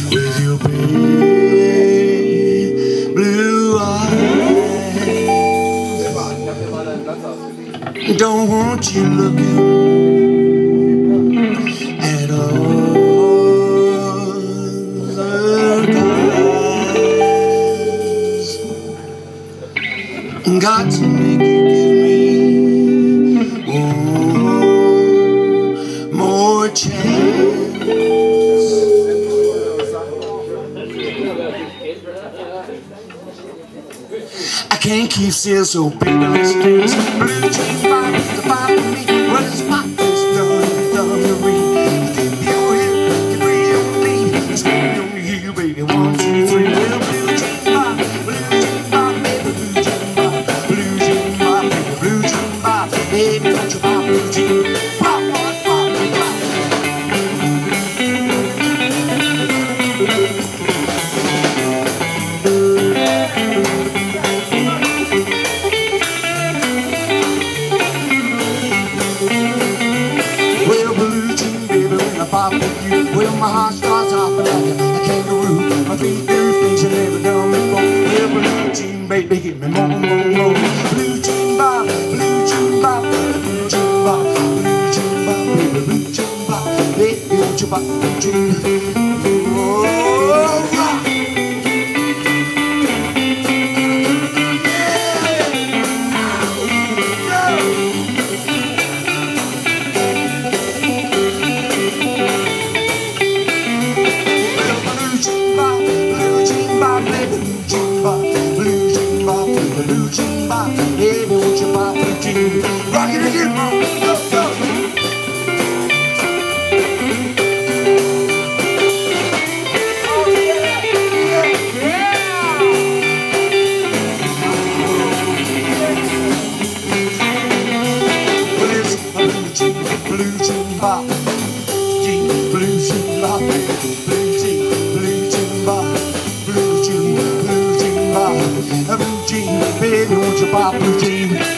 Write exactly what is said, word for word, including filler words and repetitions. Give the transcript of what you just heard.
with your big blue eyes. Don't want you looking at all the guys. Got to make you give me one more chance. I can't keep still, so baby, let's dance. Blue jeans, pop is the pop for me. Well, it's pop is done, done to me. Dip your hip, you breathe on me. Let's go on you, baby. One, two, three. Well, blue jeans, pop, blue jeans, pop, baby, blue jeans, pop, blue jeans, pop, baby, blue jeans, pop, baby, don't you pop, blue jeans, pop, pop, pop, pop. Pop with you, well my heart starts off like a kangaroo. My feet do things you never done before. Well, blue jean, baby, give me more, more, more. Blue jean bop, blue jean bop, blue jean bop, blue jean bop, baby, blue jean bop, baby, don't you bop, blue jean. Oh, rock. Blue jean bop, baby, won't you pop blue jean? Rock it again, go, go. Oh yeah, yeah, yeah. Well, it's a blue jean, blue jean bop, jean, blue jean bop, blue jean, blue jean bop, blue jean, blue jean bop. Blue jean, baby, won't you pop blue jean?